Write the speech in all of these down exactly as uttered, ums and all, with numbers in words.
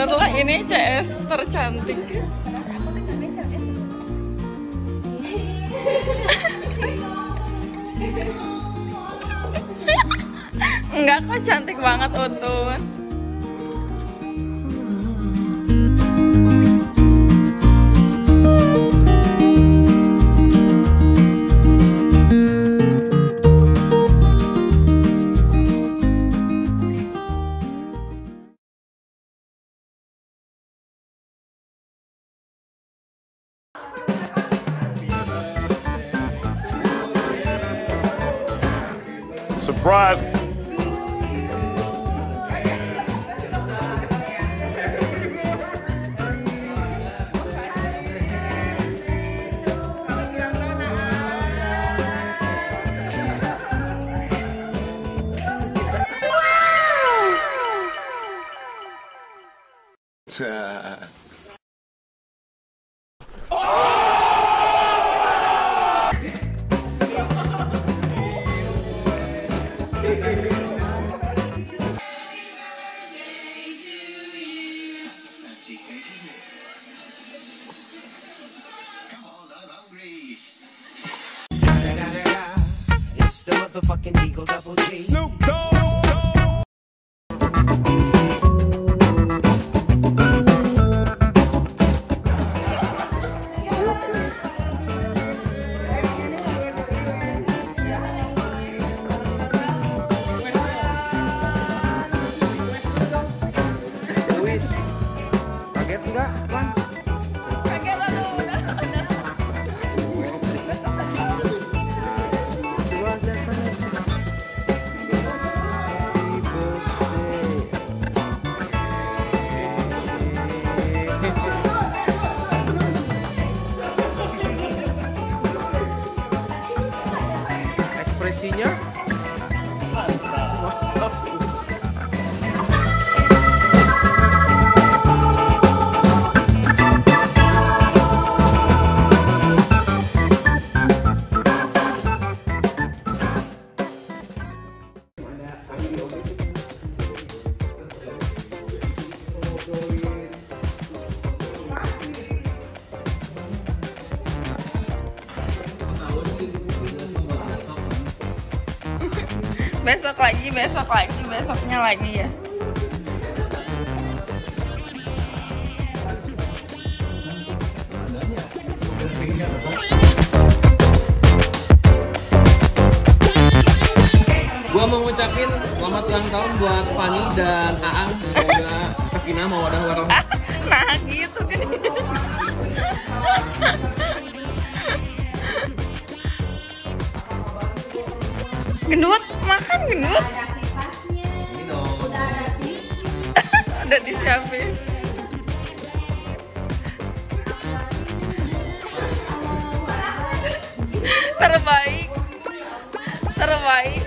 Benerlah ini C S tercantik. Enggak kok, cantik banget Utun. Surprise! Kaget enggak, Wan? Kaget aduh, udah, udah. Ekspresinya besok lagi, besok lagi, besoknya lagi ya. gua mau ngucapin selamat ulang tahun buat Vani dan Aang. Semoga sakinah mawaddah warahmah. Nah gitu kan. Gendut, makan gendut. Udah disiapin. Terbaik, terbaik.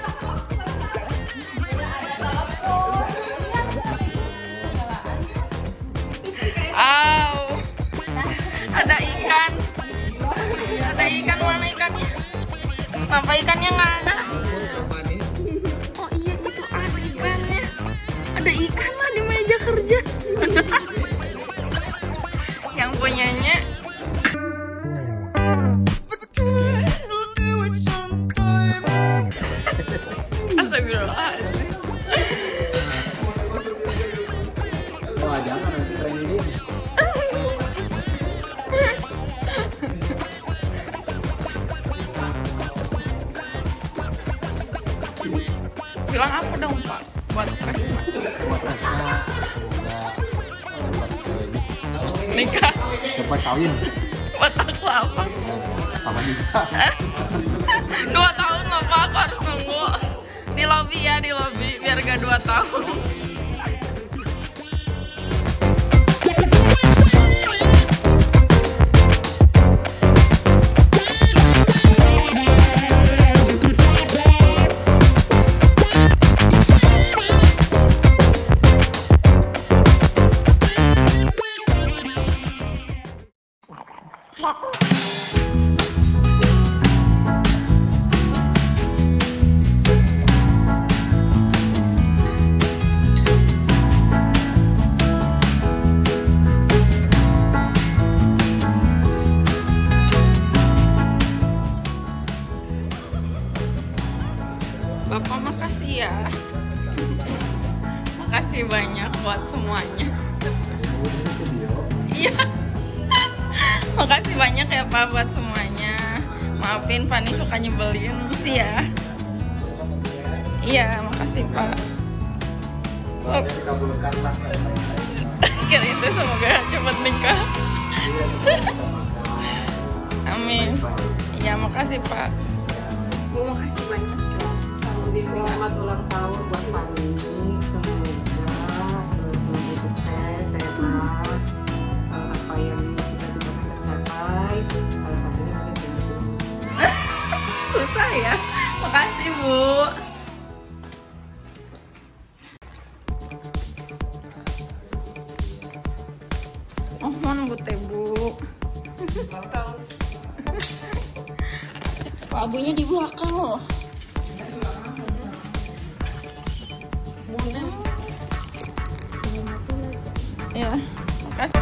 Aw, ada ikan, ada ikan, mana ikannya? Kenapa ikannya nggak ada? Oh iya, itu ada ikannya. Ada ikan lah di meja kerja. Yang punyanya astagfirullahaladzim. Wah, jangan nanti trending. Bilang apa dong Pak buat Presma? Buat Presma semoga Nikah. cepat kawin. Buat aku apa? Sama juga. Dua tahun loh Pak, aku harus nunggu di lobi ya, di lobi biar gak dua tahun. makasih banyak buat semuanya. Iya. Makasih banyak ya Pak buat semuanya. Maafin Vani suka nyebelin sih ya. Iya, makasih Pak. So, kira itu semoga cepat nikah. Amin. Iya, makasih Pak. Bu, makasih banyak. Selamat ulang tahun buat Vani. Semoga selalu sukses, sehat, apa yang cita-citakan tercapai. Salah satunya mungkin susah ya. Makasih Bu. Mohon Bu teh Bu. Pak abunya di belakang loh. Ya, makasih.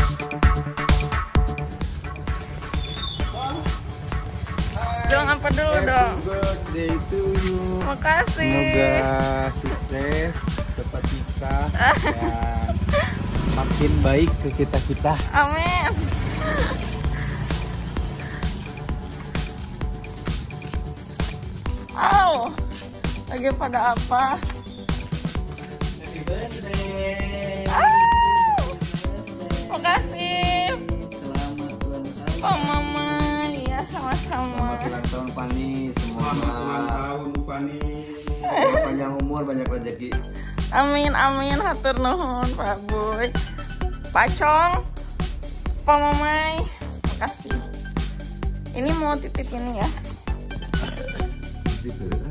Dong apa dulu dong? Happy birthday to you. Makasih. Semoga sukses, cepat nikah dan makin baik ke kita-kita. Amin. Au, lagi pada apa? Happy birthday. Makasih. Selamat ulang tahun. Oh Mama, iya sama-sama. Selamat ulang tahun Vani. Semoga Selamat ulang tahun Vani. panjang umur, banyak rezeki. Amin amin, hatur nuhun Pak Boy, Pak Cong, Pak Mamai, makasih. Ini mau titip ini ya. Gitu.